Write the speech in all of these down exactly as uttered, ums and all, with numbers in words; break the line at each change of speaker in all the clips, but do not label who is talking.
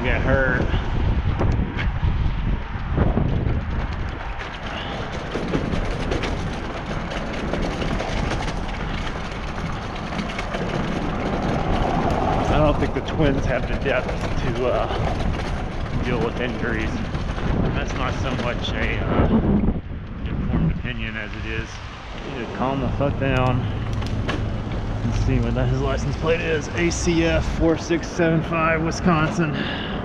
get hurt. I don't think the twins have the depth to uh, deal with injuries. That's not so much a uh, informed opinion as it is. You need to calm the fuck down and see what that his license plate is. A C F four six seven five, Wisconsin.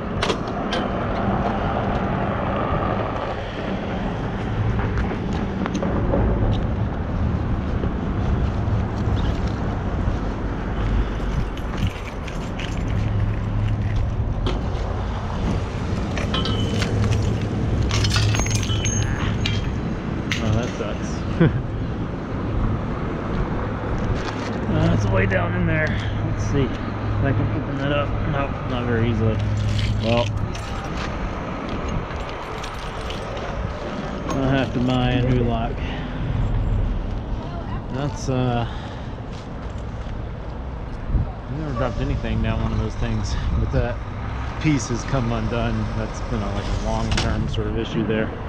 Uh, it's way down in there. Let's see if I can open that up. Nope, not very easily. Well, I'll have to buy a new lock. That's uh, I've never dropped anything down one of those things, but that piece has come undone. That's been a, like a long-term sort of issue there.